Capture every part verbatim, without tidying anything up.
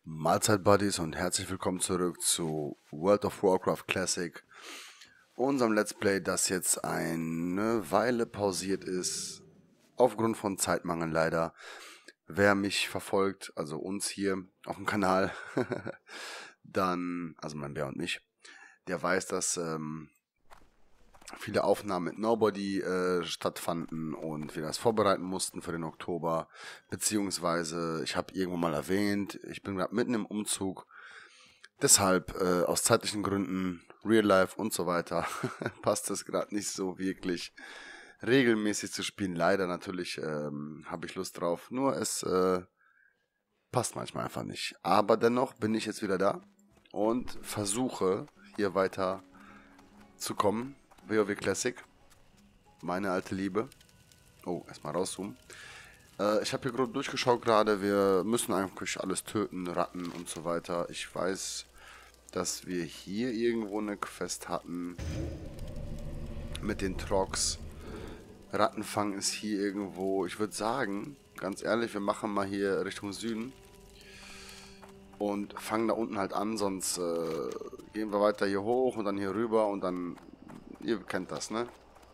Mahlzeit Buddies und herzlich willkommen zurück zu World of Warcraft Classic, unserem Let's Play, das jetzt eine Weile pausiert ist, aufgrund von Zeitmangel leider. Wer mich verfolgt, also uns hier auf dem Kanal, dann, also mein Bär und mich, der weiß, dass ähm, viele Aufnahmen mit Nobody äh, stattfanden und wir das vorbereiten mussten für den Oktober, beziehungsweise ich habe irgendwo mal erwähnt, ich bin gerade mitten im Umzug, deshalb äh, aus zeitlichen Gründen, Real Life und so weiter, passt es gerade nicht so wirklich regelmäßig zu spielen. Leider natürlich ähm, habe ich Lust drauf, nur es äh, passt manchmal einfach nicht. Aber dennoch bin ich jetzt wieder da und versuche hier weiter zu kommen. WoW Classic, meine alte Liebe. Oh, erstmal rauszoomen. Äh, ich habe hier gerade durchgeschaut gerade. Wir müssen eigentlich alles töten, Ratten und so weiter. Ich weiß, dass wir hier irgendwo eine Quest hatten mit den Trogs. Rattenfang ist hier irgendwo. Ich würde sagen, ganz ehrlich, wir machen mal hier Richtung Süden und fangen da unten halt an, sonst äh, gehen wir weiter hier hoch und dann hier rüber und dann, ihr kennt das, ne?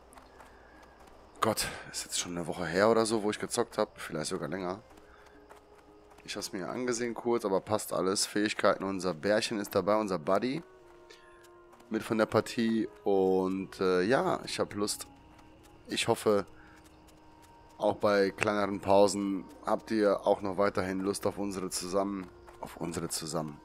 Gott, ist jetzt schon eine Woche her oder so, wo ich gezockt habe, vielleicht sogar länger. Ich habe es mir angesehen kurz, aber passt alles. Fähigkeiten, unser Bärchen ist dabei, unser Buddy mit von der Partie und äh, ja, ich habe Lust. Ich hoffe, auch bei kleineren Pausen habt ihr auch noch weiterhin Lust auf unsere zusammen, auf unsere zusammen,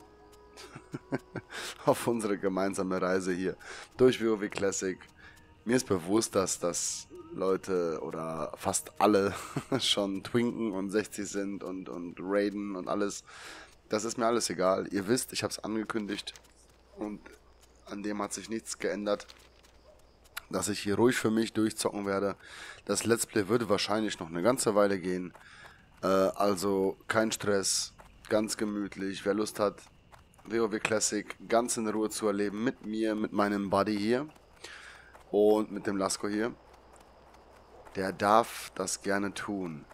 auf unsere gemeinsame Reise hier durch WoW Classic. Mir ist bewusst, dass das Leute oder fast alle schon twinken und sechzig sind und, und raiden und alles. Das ist mir alles egal. Ihr wisst, ich habe es angekündigt und an dem hat sich nichts geändert, dass ich hier ruhig für mich durchzocken werde. Das Let's Play würde wahrscheinlich noch eine ganze Weile gehen. Äh, also kein Stress, ganz gemütlich. Wer Lust hat, WoW Classic ganz in Ruhe zu erleben mit mir, mit meinem Buddy hier und mit dem Lasko hier, der darf das gerne tun.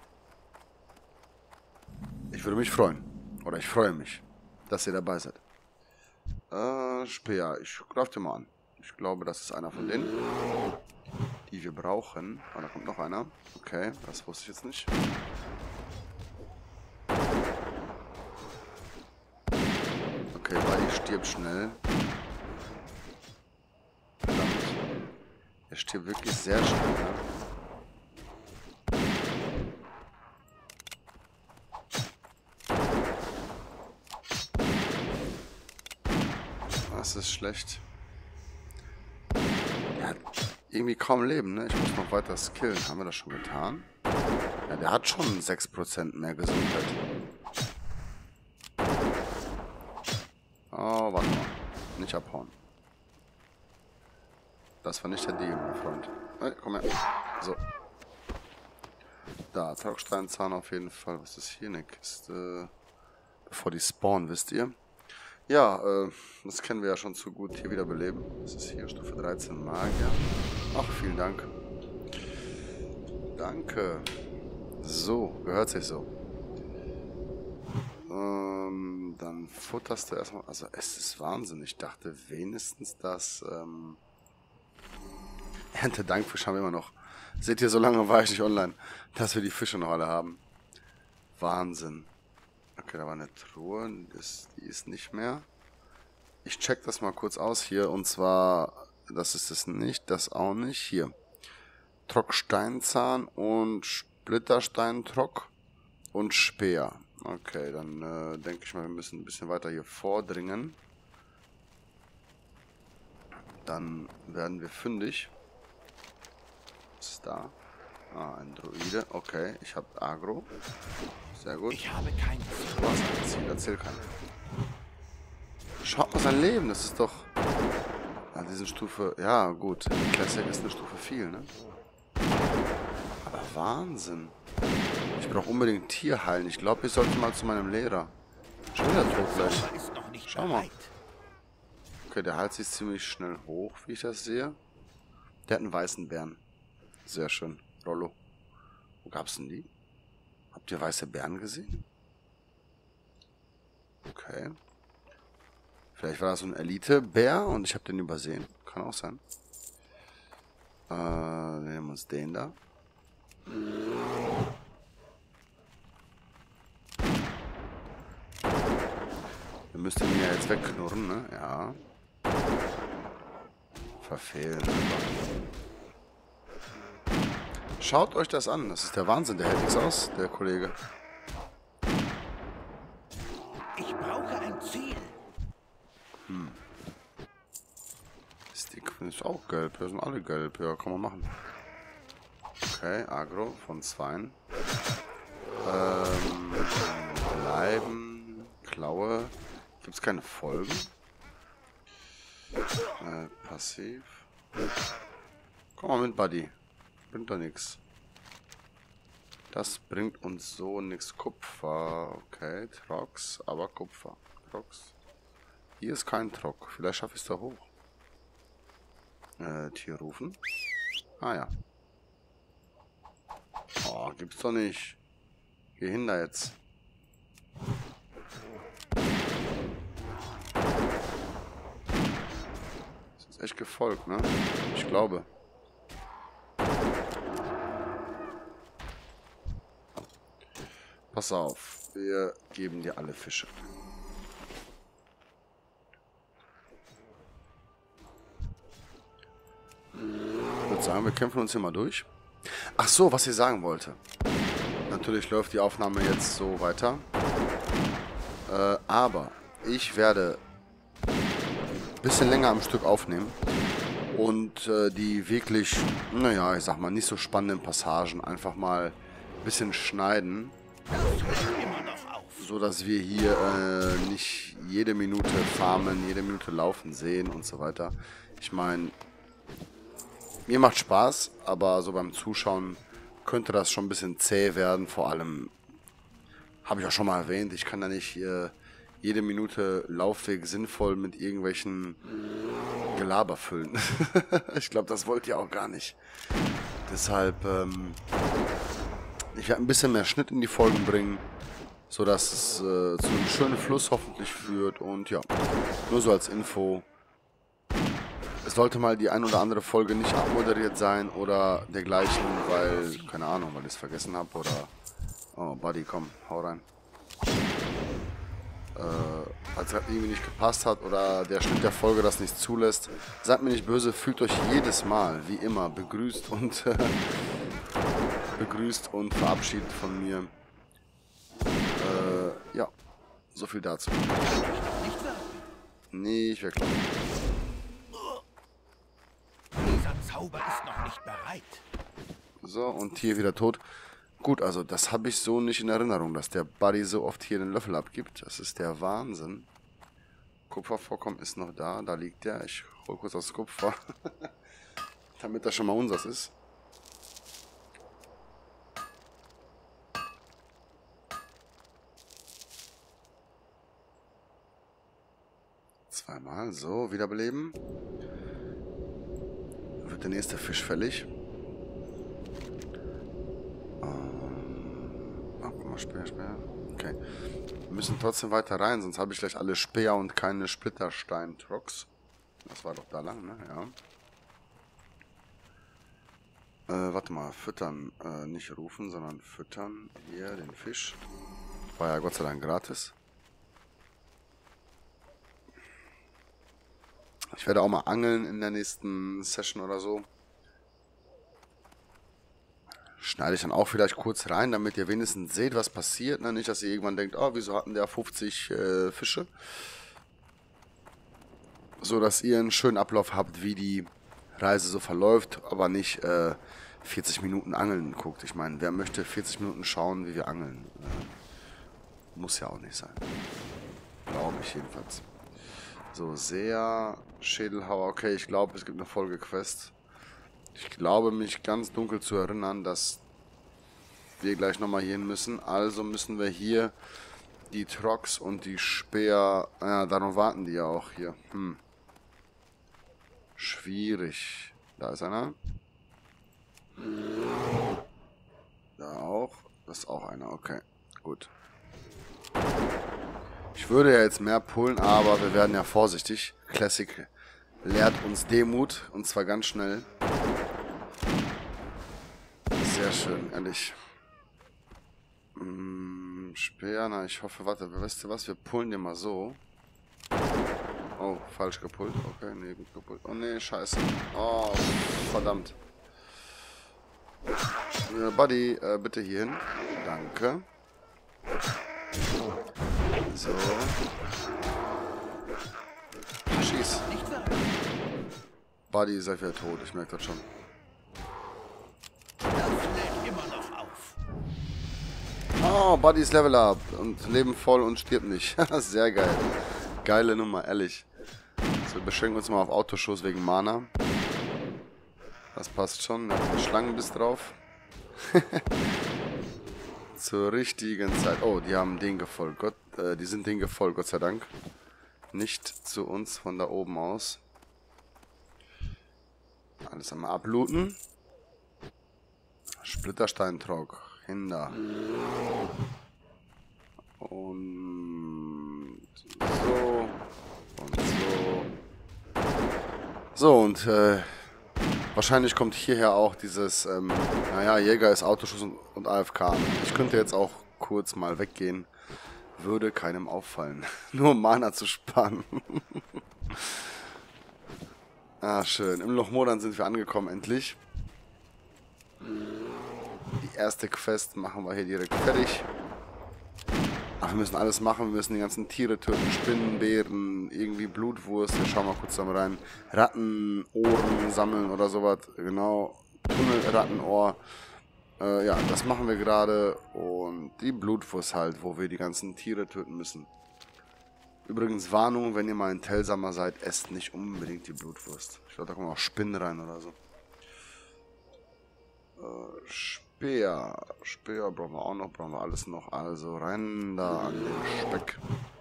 Ich würde mich freuen. Oder ich freue mich, dass ihr dabei seid. Äh, Speer, ich greife dir mal an. Ich glaube, das ist einer von denen, die wir brauchen. Oh, da kommt noch einer. Okay, das wusste ich jetzt nicht. Okay, Buddy stirbt schnell. Verdammt. Er stirbt wirklich sehr schnell, ne? Das ist schlecht. Der hat irgendwie kaum Leben, ne? Ich muss noch weiter skillen. Haben wir das schon getan? Ja, der hat schon sechs Prozent mehr Gesundheit. Oh, warte mal. Nicht abhauen. Das war nicht der Deal, mein Freund. Hey, komm her. So. Da, Tragsteinzahn auf jeden Fall. Was ist hier eine Kiste? Bevor die spawnen, wisst ihr? Ja, äh, das kennen wir ja schon zu gut. Hier wieder beleben. Das ist hier Stufe dreizehn Magier. Ach, vielen Dank. Danke. So, gehört sich so. Ähm, dann futterst du erstmal. Also, es ist Wahnsinn. Ich dachte wenigstens, dass, ähm, Erntedankfisch haben wir immer noch. Seht ihr, so lange war ich nicht online, dass wir die Fische noch alle haben. Wahnsinn. Okay, da war eine Truhe, das, die ist nicht mehr. Ich check das mal kurz aus hier, und zwar, das ist es nicht, das auch nicht. Hier, Trocksteinzahn und Splittersteintrock und Speer. Okay, dann äh, denke ich mal, wir müssen ein bisschen weiter hier vordringen. Dann werden wir fündig. Was ist da? Ah, ein Druide. Okay, ich habe Agro. Sehr gut. Ich habe kein Was ein Ziel? Erzähl keiner. Schaut mal sein Leben, das ist doch... An diesen Stufe... Ja, gut. Classic ist eine Stufe viel, ne? Aber Wahnsinn. Ich brauche unbedingt Tier heilen. Ich glaube, ich sollte mal zu meinem Lehrer. Schon wieder tot gleich. ist noch nicht Schau mal. bereit. Okay, der heilt sich ziemlich schnell hoch, wie ich das sehe. Der hat einen weißen Bären. Sehr schön. Rollo. Wo gab's denn die? Habt ihr weiße Bären gesehen? Okay. Okay. Vielleicht war das so ein Elite-Bär und ich habe den übersehen. Kann auch sein. Äh, wir nehmen uns den da. Wir müssten ihn ja jetzt wegknurren, ne? Ja. Verfehlen. Schaut euch das an. Das ist der Wahnsinn. Der hält nichts aus, der Kollege. Ich brauche ein Ziel. Hm. Stick ist auch gelb. Wir sind alle gelb. Ja, kann man machen. Okay, Agro von Zweien. Ähm, bleiben. Klaue. Gibt es keine Folgen? Äh, passiv. Komm mal mit, Buddy. Bringt doch nichts. Das bringt uns so nichts. Kupfer. Okay, Trox, aber Kupfer. Trox. Hier ist kein Trock. Vielleicht schaffe ich es da hoch. Äh, Tier rufen. Ah ja. Oh, gibt's doch nicht. Geh hin da jetzt. Das ist echt gefolgt, ne? Ich glaube. Pass auf. Wir geben dir alle Fische. Ich würde sagen, wir kämpfen uns hier mal durch. Ach so, was ich sagen wollte. Natürlich läuft die Aufnahme jetzt so weiter. Äh, aber ich werde ein bisschen länger am Stück aufnehmen. Und äh, die wirklich, naja, ich sag mal, nicht so spannenden Passagen einfach mal ein bisschen schneiden. So dass wir hier äh, nicht jede Minute farmen, jede Minute laufen sehen und so weiter. Ich meine, mir macht Spaß, aber so beim Zuschauen könnte das schon ein bisschen zäh werden. Vor allem, habe ich auch schon mal erwähnt, ich kann da nicht äh, jede Minute Laufweg sinnvoll mit irgendwelchen Gelaber füllen. Ich glaube, das wollt ihr auch gar nicht. Deshalb, ähm, ich werde ein bisschen mehr Schnitt in die Folgen bringen, sodass es äh, zu einem schönen Fluss hoffentlich führt. Und ja, nur so als Info. Es sollte mal die ein oder andere Folge nicht abmoderiert sein oder dergleichen, weil, keine Ahnung, weil ich es vergessen habe oder... Oh, Buddy, komm, hau rein. Äh, als es irgendwie nicht gepasst hat oder der Schnitt der Folge das nicht zulässt. Seid mir nicht böse, fühlt euch jedes Mal, wie immer, begrüßt und... begrüßt und verabschiedet von mir. Äh, ja, so viel dazu. Nee, ich wegkloppen. Dieser Zauber ist noch nicht bereit. So, und hier wieder tot. Gut, also das habe ich so nicht in Erinnerung, dass der Buddy so oft hier den Löffel abgibt. Das ist der Wahnsinn. Kupfervorkommen ist noch da, da liegt der. Ich hole kurz das Kupfer, damit das schon mal unseres ist. Zweimal, so, wiederbeleben. Wird der nächste Fisch fällig. Ähm, oh, guck mal, Speer, Speer. Okay. Wir müssen trotzdem weiter rein, sonst habe ich gleich alle Speer und keine Splitterstein-Trocks. Das war doch da lang, ne? Ja. Äh, warte mal, füttern. Äh, nicht rufen, sondern füttern. Hier, den Fisch. War ja Gott sei Dank gratis. Ich werde auch mal angeln in der nächsten Session oder so. Schneide ich dann auch vielleicht kurz rein, damit ihr wenigstens seht, was passiert. Ne? Nicht, dass ihr irgendwann denkt, oh, wieso hatten der fünfzig äh, Fische? So, dass ihr einen schönen Ablauf habt, wie die Reise so verläuft, aber nicht äh, vierzig Minuten angeln guckt. Ich meine, wer möchte vierzig Minuten schauen, wie wir angeln? Äh, muss ja auch nicht sein. Glaube ich jedenfalls. So, sehr Schädelhauer. Okay, ich glaube, es gibt eine Folgequest. Ich glaube, mich ganz dunkel zu erinnern, dass wir gleich nochmal hier hin müssen. Also müssen wir hier die Trocks und die Speer... Ja, darauf warten die ja auch hier. Hm. Schwierig. Da ist einer. Da auch. Das ist auch einer. Okay, gut. Ich würde ja jetzt mehr pullen, aber wir werden ja vorsichtig. Classic lehrt uns Demut, und zwar ganz schnell. Sehr schön, ehrlich. Hm, Speer, na, ich hoffe, warte, weißt du was, wir pullen den mal so. Oh, falsch gepullt. Okay, nee, gut gepullt. Oh nee, scheiße. Oh, verdammt. Äh, Buddy, äh, bitte hier hin. Danke. So. Schieß. Buddy ist ja wieder tot, ich merke das schon. Das lädt immer noch auf. Oh, Buddy ist Level Up und Leben voll und stirbt nicht. Sehr geil. Geile Nummer, ehrlich. So, wir beschränken uns mal auf Autoschuss wegen Mana. Das passt schon, da hat einen Schlangenbiss drauf. Zur richtigen Zeit. Oh, die haben den gefolgt. Gott, äh, die sind den gefolgt, Gott sei Dank. Nicht zu uns von da oben aus. Alles einmal ablooten. Splittersteintrock. Hinder. Und so. Und so. So, und äh, wahrscheinlich kommt hierher auch dieses, ähm, naja, Jäger ist Autoschuss und, und A F K. Ich könnte jetzt auch kurz mal weggehen. Würde keinem auffallen. Nur um Mana zu sparen. Ah, schön. Im Loch Modan sind wir angekommen, endlich. Die erste Quest machen wir hier direkt fertig. Ach, wir müssen alles machen. Wir müssen die ganzen Tiere töten. Spinnen, Bären, irgendwie Blutwurst. Wir schauen mal kurz da mal rein. Ratten, Ohren sammeln oder sowas. Genau. Tunnelrattenohr. Äh, ja, das machen wir gerade. Und die Blutwurst halt, wo wir die ganzen Tiere töten müssen. Übrigens Warnung, wenn ihr mal ein Telsamer seid, esst nicht unbedingt die Blutwurst. Ich glaube, da kommen auch Spinnen rein oder so. Äh, Speer. Speer brauchen wir auch noch, brauchen wir alles noch. Also rein da an den Speck.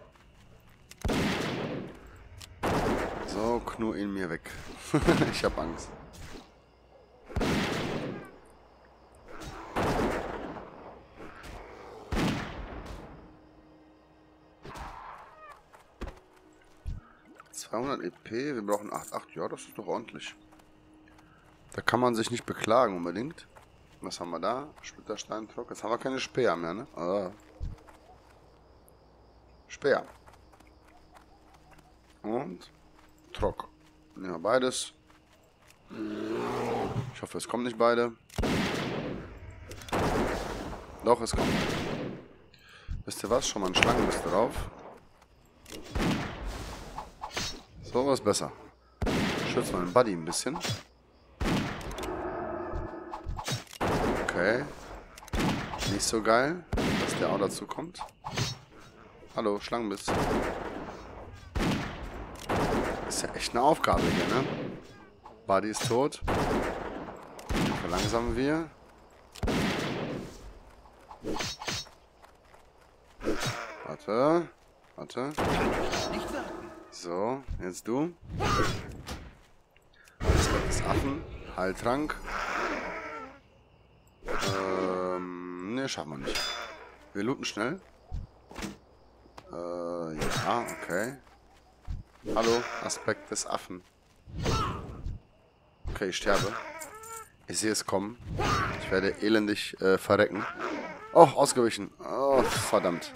So, knurr ihn mir weg. Ich hab Angst. zweihundert E P, wir brauchen acht Komma acht, ja, das ist doch ordentlich. Da kann man sich nicht beklagen unbedingt. Was haben wir da? Splittersteintrock. Jetzt haben wir keine Speer mehr, ne? Ah. Speer. Und Trock. Nehmen wir beides. Ich hoffe, es kommen nicht beide. Doch, es kommt. Wisst ihr was? Schon mal ein Schlangenbiss drauf. So was besser. Schützt mal den Buddy ein bisschen. Okay. Nicht so geil, dass der auch dazu kommt. Hallo, Schlangenbiss. Ist ja echt eine Aufgabe hier, ne? Buddy ist tot. Verlangsamen wir. Warte. Warte. So, jetzt du. Das ist Affen. Heiltrank. Ähm, ne, schaffen wir nicht. Wir looten schnell. Äh, ja, okay. Hallo, Aspekt des Affen. Okay, ich sterbe. Ich sehe es kommen. Ich werde elendig äh, verrecken. Oh, ausgewichen. Oh, verdammt.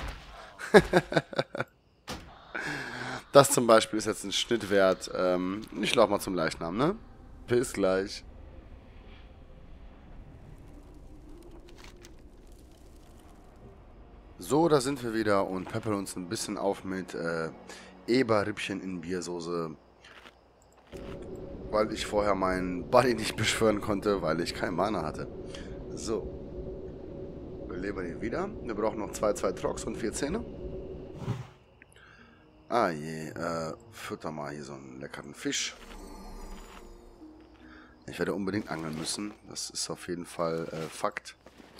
Das zum Beispiel ist jetzt ein Schnitt wert. Ähm, ich laufe mal zum Leichnam, ne? Bis gleich. So, da sind wir wieder und peppern uns ein bisschen auf mit äh, Eberrippchen in Biersoße. Weil ich vorher meinen Buddy nicht beschwören konnte, weil ich kein Mana hatte. So. Wir leben ihn wieder. Wir brauchen noch zwei, zwei Trocks und vier Zähne. Ah je, äh, fütter mal hier so einen leckeren Fisch. Ich werde unbedingt angeln müssen. Das ist auf jeden Fall äh, Fakt.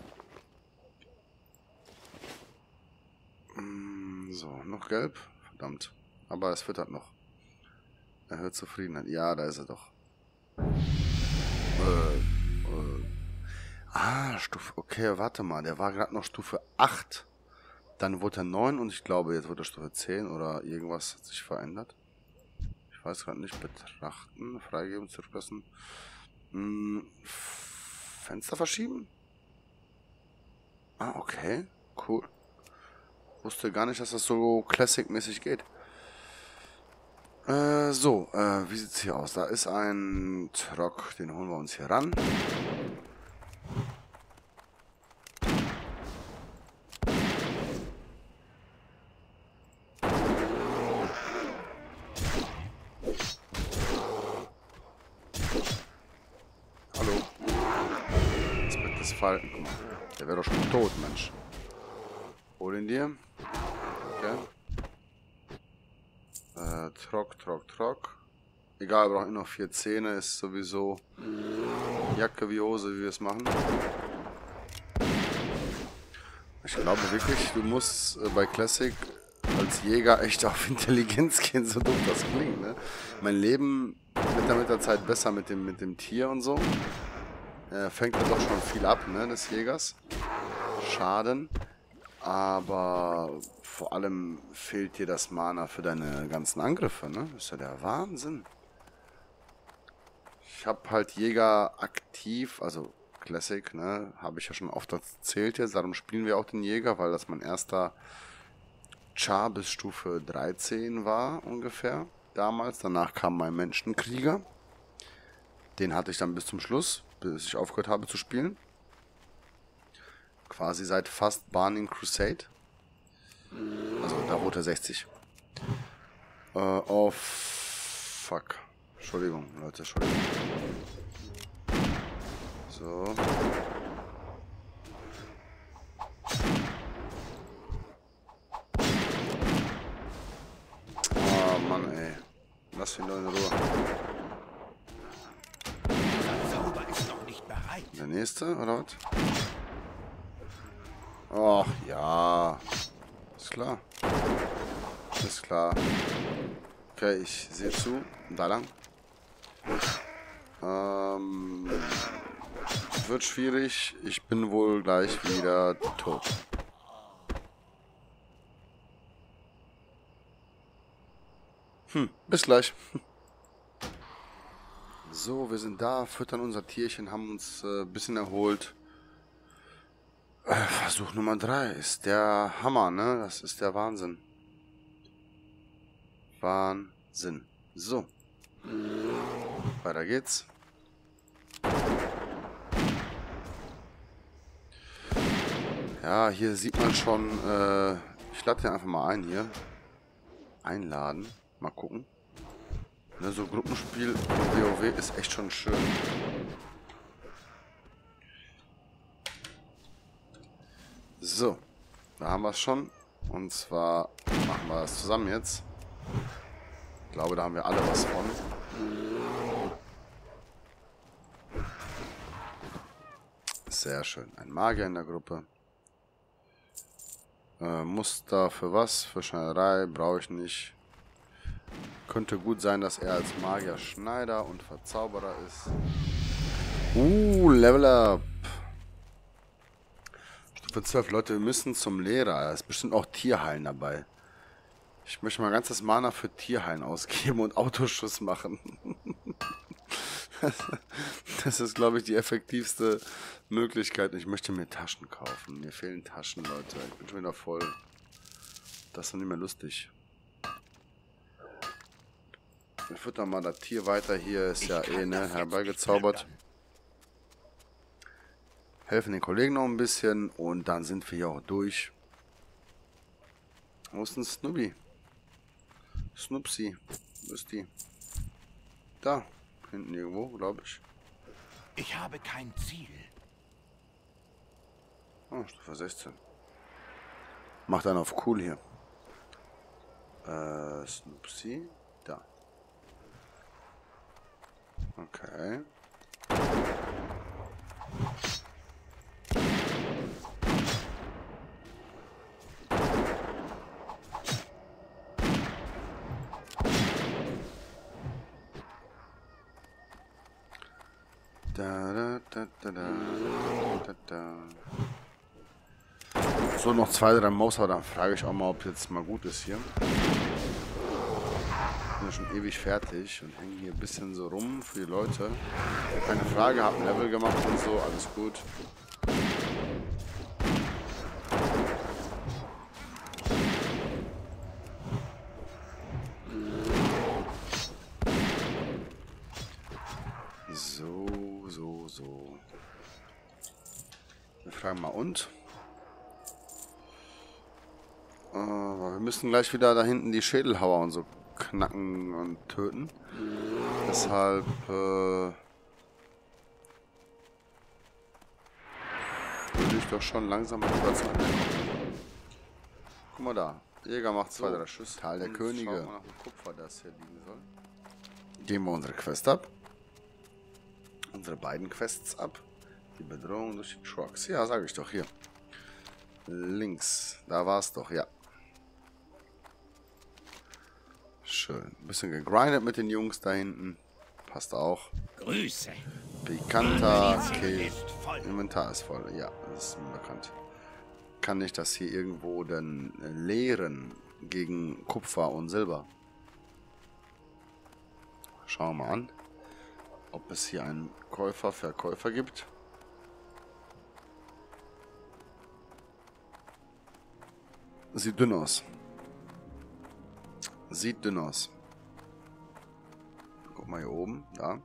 Mm, so, noch gelb. Verdammt. Aber es füttert noch. Erhöht Zufriedenheit. Ja, da ist er doch. Äh, äh. Ah, Stufe. Okay, warte mal. Der war gerade noch Stufe acht. Dann wurde er neun und ich glaube, jetzt wurde er Stufe zehn oder irgendwas hat sich verändert. Ich weiß gerade nicht. Betrachten, freigeben, zurücklassen. Hm, Fenster verschieben? Ah, okay. Cool. Wusste gar nicht, dass das so Classic-mäßig geht. Äh, so, äh, wie sieht's hier aus? Da ist ein Trock, den holen wir uns hier ran. Hallo. Respekt des Falken. Guck mal. Der wäre doch schon tot, Mensch. Hol ihn dir. Okay. Äh, Trock, Trock, Trock. Egal, wir brauchen noch vier Zähne. Ist sowieso Jacke wie Hose, wie wir es machen. Ich glaube wirklich, du musst äh, bei Classic als Jäger echt auf Intelligenz gehen, so doof das klingt, ne? Mein Leben wird da mit der Zeit besser mit dem, mit dem Tier und so. Äh, fängt ja doch schon viel ab, ne, des Jägers. Schaden. Aber vor allem fehlt dir das Mana für deine ganzen Angriffe, ne? Das ist ja der Wahnsinn. Ich habe halt Jäger aktiv, also Classic, ne? Habe ich ja schon oft erzählt jetzt. Darum spielen wir auch den Jäger, weil das mein erster Char bis Stufe dreizehn war ungefähr damals. Danach kam mein Menschenkrieger. Den hatte ich dann bis zum Schluss, bis ich aufgehört habe zu spielen. Quasi seit fast Burning Crusade. Also da wurde er sechzig. Äh, oh, fuck. Entschuldigung, Leute, Entschuldigung. So. Oh Mann, ey. Lass ihn doch in Ruhe. Der Zauber ist noch nicht bereit. Der nächste, oder was? Ach ja. Ist klar. Ist klar. Okay, ich sehe zu. Da lang. Ähm, wird schwierig. Ich bin wohl gleich wieder tot. Hm, bis gleich. So, wir sind da, füttern unser Tierchen, haben uns ein äh, bisschen erholt. Äh, Versuch Nummer drei ist der Hammer, ne? Das ist der Wahnsinn. Wahnsinn. So. Weiter geht's. Ja, hier sieht man schon, äh, ich lade den einfach mal ein hier. Einladen. Mal gucken. Ne, so Gruppenspiel WoW ist echt schon schön. So, da haben wir es schon. Und zwar machen wir das zusammen jetzt. Ich glaube, da haben wir alle was von. Sehr schön. Ein Magier in der Gruppe. Äh, Muster für was? Für Schneiderei brauche ich nicht. Könnte gut sein, dass er als Magier Schneider und Verzauberer ist. Uh, Level Up. Stufe zwölf. Leute, wir müssen zum Lehrer. Da ist bestimmt auch Tierheilen dabei. Ich möchte mal ganz das Mana für Tierheilen ausgeben und Autoschuss machen. Das ist, glaube ich, die effektivste Möglichkeit. Ich möchte mir Taschen kaufen. Mir fehlen Taschen, Leute. Ich bin schon wieder voll. Das ist doch nicht mehr lustig. Ich fütter mal das Tier weiter. Hier ist ja eh, ne, herbeigezaubert. Helfen den Kollegen noch ein bisschen und dann sind wir hier auch durch. Wo ist denn Snoopy? Snoopsy. Wo ist die? Da. Hinten irgendwo, glaube ich. Ich habe kein Ziel. Oh, Stufe sechzehn. Macht einen auf cool hier. Äh, Snoopsy. Da. Okay. Da, da, da, da, da, da, da. So, noch zwei, drei Mobs, aber dann frage ich auch mal, ob jetzt mal gut ist hier. Ich bin ja schon ewig fertig und hänge hier ein bisschen so rum für die Leute. Keine Frage, hab ein Level gemacht und so, alles gut. So, so, so. Wir fragen mal und. Äh, wir müssen gleich wieder da hinten die Schädelhauer und so knacken und töten. Deshalb äh, würde ich doch schon langsam mal rüber zu Ende kommen. Guck mal da. Jäger macht zwei, drei Schüsse. Tal der Könige. Schauen wir nach dem Kupfer, das hier liegen soll. Geben wir unsere Quest ab. Unsere beiden Quests ab. Die Bedrohung durch die Trucks. Ja, sage ich doch hier. Links. Da war es doch, ja. Schön. Ein bisschen gegrindet mit den Jungs da hinten. Passt auch. Grüße. Pikanter Kill. Inventar ist voll. Ja, das ist mir bekannt. Kann ich das hier irgendwo denn leeren gegen Kupfer und Silber? Schauen wir mal an, ob es hier einen Käufer, Verkäufer gibt. Sieht dünn aus. Sieht dünn aus. Guck mal hier oben, da.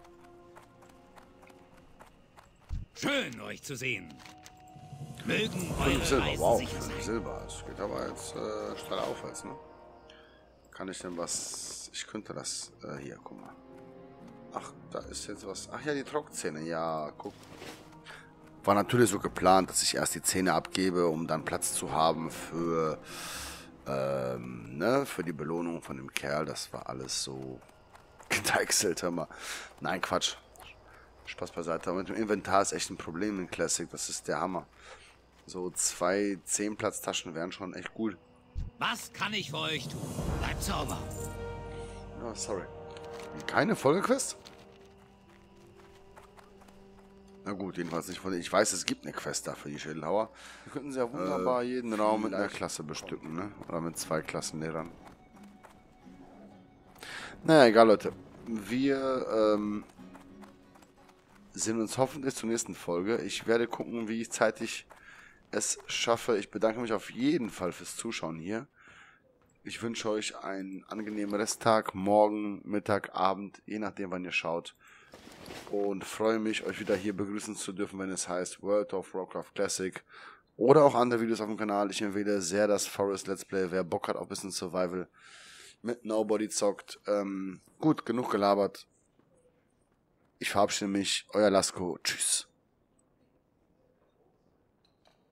Schön, euch zu sehen. Mögen eure fünf Silber, Reisen wow, sicher fünf sein. Silber. Das geht aber jetzt äh, steil aufwärts, ne? Kann ich denn was... Ich könnte das... Äh, hier, guck mal. Ach, da ist jetzt was... Ach ja, die Trockzähne. Ja, guck. War natürlich so geplant, dass ich erst die Zähne abgebe, um dann Platz zu haben für... Ähm, ne? Für die Belohnung von dem Kerl. Das war alles so... gedeichselt, hör mal. Nein, Quatsch. Spaß beiseite. Aber mit dem Inventar ist echt ein Problem in Classic. Das ist der Hammer. So zwei zehn-Platz-Taschen wären schon echt gut. Was kann ich für euch tun? Bleibt sauber. Oh, sorry. Keine Folgequest? Na gut, jedenfalls nicht von denen. Ich weiß, es gibt eine Quest da für die Schädelhauer. Wir könnten sie ja wunderbar äh, jeden Raum mit einer Klasse bestücken, ne? Oder mit zwei Klassenlehrern. Naja, egal, Leute. Wir ähm, sehen uns hoffentlich zur nächsten Folge. Ich werde gucken, wie ich zeitig es schaffe. Ich bedanke mich auf jeden Fall fürs Zuschauen hier. Ich wünsche euch einen angenehmen Resttag, morgen, Mittag, Abend, je nachdem, wann ihr schaut. Und freue mich, euch wieder hier begrüßen zu dürfen, wenn es heißt World of Warcraft Classic. Oder auch andere Videos auf dem Kanal. Ich empfehle sehr das Forest Let's Play. Wer Bock hat auf ein bisschen Survival mit Nobody zockt. Ähm, gut, genug gelabert. Ich verabschiede mich. Euer Lasko. Tschüss.